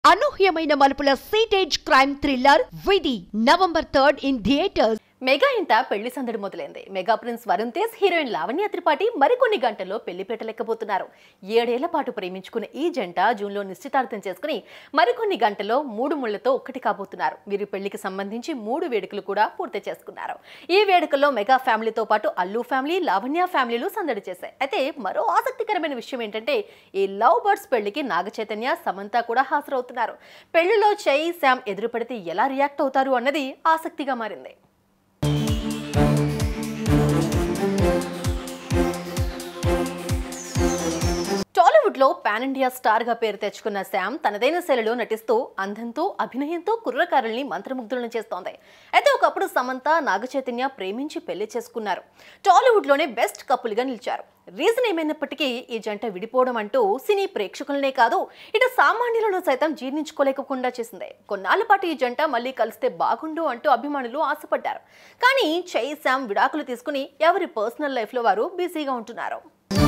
అనూహ్యమైన మలుపుల సీటేజ్ crime thriller Vidhi November 3 in theatres. Mega ఇంట పెళ్లి సందడి మొదలైంది. Mega prince Varun Tej, heroine Lavanya Tripathi మరికొన్ని గంటల్లో పెళ్లి పెట్టలేకపోతున్నారు. 7 ఏళ్ల పాటు ప్రేమించుకున్న ఈ జంట జూన్లో నిశ్చితార్థం చేసుకుని మరికొన్ని గంటల్లో 3 ముళ్లతో ఒక్కటి కాబోతున్నారు. వీరి పెళ్లికి సంబంధించి 3 వేడుకలు కూడా పూర్తి చేసుకున్నారు. ఈ వేడుకల్లో మెగా ఫ్యామిలీతో పాటు అల్లు ఫ్యామిలీ, లావణ్య ఫ్యామిలీలు సందడి చేశాయి. అయితే మరో ఆసక్తికరమైన విషయం ఏంటంటే ఈ లవ్ బర్డ్స్ పెళ్లికి నాగ చైతన్య, సమంత కూడా హాజరవుతున్నారు. పెళ్లిలో చై, శామ్ ఎదురుపడితే ఎలా రియాక్ట్ అవుతారు అన్నది ఆసక్తిగా మారింది. టాలీవుడ్ లో పాన్ ఇండియా స్టార్ గా పేరు తెచ్చుకున్న శామ్ తనదైన శైలిలో నటిస్తూ అందంతో, అభినయంతో కుర్రకారుల్ని మంత్రముగ్ధులను చేస్తోంది. అయితే ఒకప్పుడు సమంత, నాగ చైతన్య ప్రేమించి పెళ్లి చేసుకున్నారు. టాలీవుడ్ లోనే బెస్ట్ కపుల్ గా నిలిచారు. రీజన్ ఏమైనప్పటికీ ఈ జంట విడిపోవడం అంటూ సినీ ప్రేక్షకులనే కాదు, ఇటు సామాన్యులను సైతం జీర్ణించుకోలేకుండా చేసింది. కొన్నాళ్ల పాటు ఈ జంట మళ్ళీ కలిస్తే బాగుండు అంటూ అభిమానులు ఆశపడ్డారు. కానీ చై, శామ్ విడాకులు తీసుకుని ఎవరి పర్సనల్ లైఫ్ లో వారు బిజీగా ఉంటున్నారు.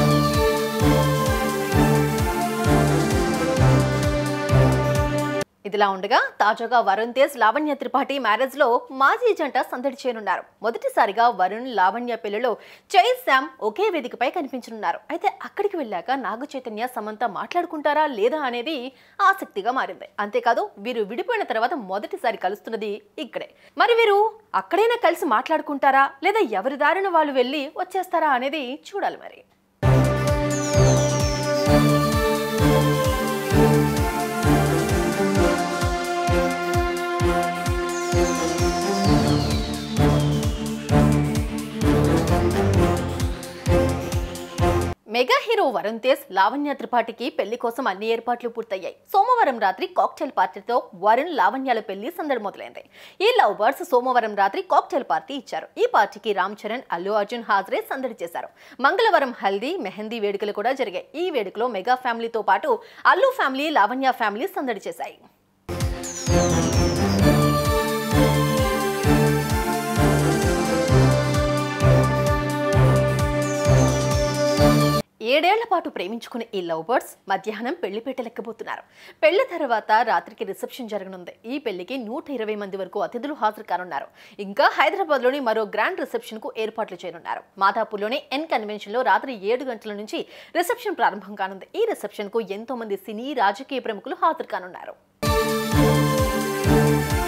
ఇదిలా ఉండగా తాజాగా వరుణ్ తేజ్, లావణ్య త్రిపాఠి మ్యారేజ్ లో మాజీ జంట సందడి చేయనున్నారు. మొదటిసారిగా వరుణ్, లావణ్య పెళ్లిలో చై, శామ్ ఒకే వేదికపై కనిపించనున్నారు. అయితే అక్కడికి వెళ్ళాక నాగ చైతన్య, సమంత మాట్లాడుకుంటారా లేదా అనేది ఆసక్తిగా మారింది. అంతేకాదు వీరు విడిపోయిన తర్వాత మొదటిసారి కలుస్తున్నది ఇక్కడే. మరి వీరు అక్కడైనా కలిసి మాట్లాడుకుంటారా లేదా ఎవరి దారిన వాళ్ళు వెళ్ళి వచ్చేస్తారా అనేది చూడాలి మరి. మెగా హీరో వరుణ్ తేజ్, లావణ్య త్రిపాఠికి పెళ్లి కోసం అన్ని ఏర్పాట్లు పూర్తయ్యాయి. సోమవారం రాత్రి కాక్టైల్ పార్టీతో వరుణ్, లావణ్యల పెళ్లి సందడి మొదలైంది. ఈ లవ్ బర్డ్స్ సోమవారం రాత్రి కాక్టైల్ పార్టీ ఇచ్చారు. ఈ పార్టీకి రామ్ చరణ్, అల్లు అర్జున్ హాజరై సందడి చేశారు. మంగళవారం హల్దీ, మెహందీ వేడుకలు కూడా జరిగాయి. ఈ వేడుకలో మెగా ఫ్యామిలీతో పాటు అల్లు ఫ్యామిలీ, లావణ్య ఫ్యామిలీ సందడి చేశాయి. 7 ఏళ్ల పాటు ప్రేమించుకున్న ఈ లవ్ బర్డ్స్ మధ్యాహ్నం పెళ్లి పెట్టలేకపోతున్నారు. పెళ్లి తర్వాత రాత్రికి రిసెప్షన్ జరగనుంది. ఈ పెళ్లికి 120 మంది వరకు అతిథులు హాజరు కానున్నారు. ఇంకా హైదరాబాద్ లోని మరో గ్రాండ్ రిసెప్షన్ కు ఏర్పాట్లు చేయనున్నారు. మాదాపూర్లోని ఎన్ కన్వెన్షన్ లో రాత్రి 7 గంటల నుంచి రిసెప్షన్ ప్రారంభం కానుంది. ఈ రిసెప్షన్ కు ఎంతో మంది సినీ, రాజకీయ ప్రముఖులు హాజరు కానున్నారు.